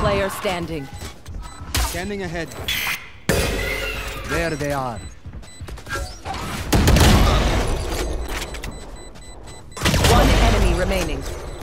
player standing. Scanning ahead. There they are. One enemy remaining.